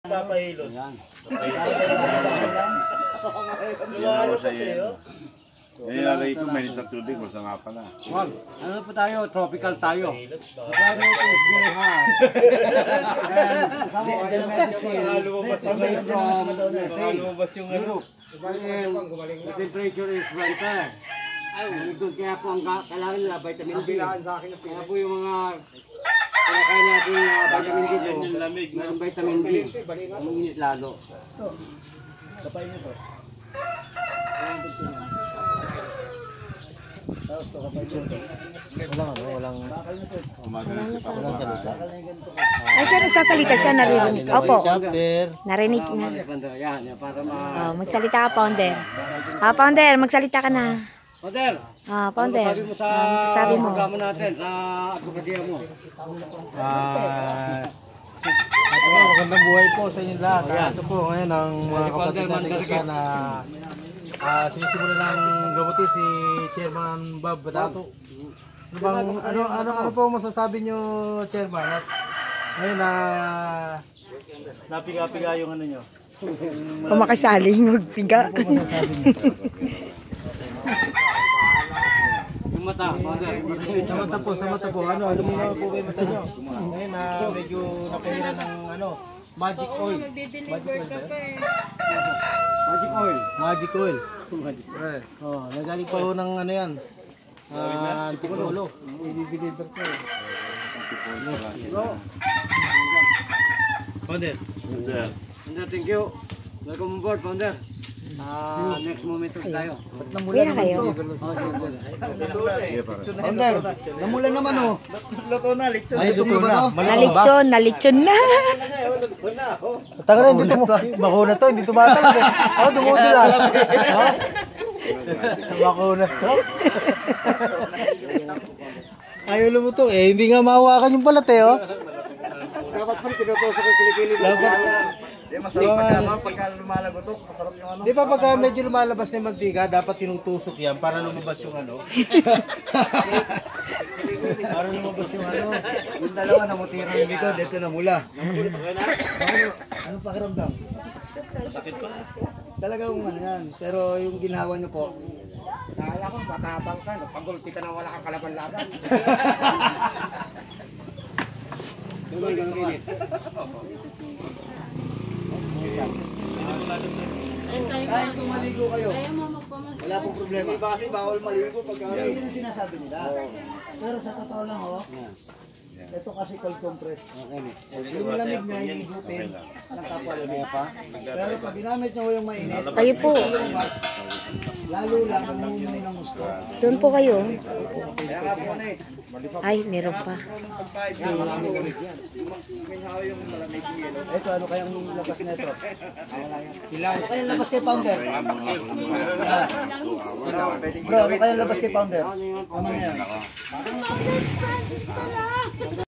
Papahilot. Ayan. Lumalo kasi yun. Nalagay ko mainit na tubig, basta nga pala. Wag, ano po tayo? Tropical tayo. The climate is very hot. And some of the medicine coming from Lumabas yung ano. and the temperature is brighter. Kaya po ang kailangan nila vitamin D. Kaya po yung mga kinakain natin vitamin D po, mayroong vitamin D. Ang init lalo. Kapay nyo to. Tapos to, kapay nyo to. Walang Walang salita. Ay, siya nagsasalita siya, naririnig. Opo, chapter. narinig na. Yan, para Magsalita ka, Founder. Founder, magsalita ka na. Founder, Founder, ano masasabi mo sa masasabi mo? programa natin, sa advokasya mo? Magandang buhay po sa inyo lahat. Ito po ngayon ang mga kapatid natin kung saan na sinisimulan ng gamutin si Chairman Bob Badato. Ano po masasabi nyo, Chairman? At ngayon na napiga-piga yung ano nyo. Kung makasaling, magpiga. Yung mata, Founder. Sa mata po. Ano mo na po kayo mata nyo? Ngayon na medyo napahiran ng magic oil. Magic oil. Magic oil. Oh, nagaling pa ho ng ano yan. Antipolo. I-deliver ko. Founder. Founder, thank you. Welcome on board, Founder. Next moment tayo. Ba't namulan naman kayo? to? Founder, namulan naman oh. Luto na, lechon. Ay, luto na. Nalitsyon na. Taga rin, dito mo. Bakuna to, hindi tumatalab eh. Oh, dumudul lang. Bakuna to. Ayaw lumutong eh, hindi nga mahawakan yung balat eh oh. Dapat pa rin tinutusok ang kilikili. Dapat. Mas pagka lumalagotok, masarap yung ano. Di ba pagka medyo lumalabas na yung mantika, dapat tinutusok yan para lumabas yung ano. Para lumabas yung ano. Yung dalawa namutira yung likod, ito namula. Ano pakiramdam? Sakit ko. Talagang ano yan, pero yung ginawa nyo po. Nakala ko, matabang ka. Pagulpi ka na wala kang kalaban-laban. Kahit kung maligo kayo, wala pong problema. Di ba kasi bawal maligo pagka... Yun yung sinasabi nila. Pero sa totoo lang ho, ito kasi cold compress. Yung malamig niya, iigutin ng kapwa lamig. Pero pag ginamit niyo yung mainit, Kayo po. lalo lang ang mumuni ng gusto. Doon po kayo. Kaya nga po na eh. Ay, meron pa. Ito, ano kayang labas na ito? Ano kayang labas kay Founder? Bro, ano kayang labas kay Founder? Ano na yan?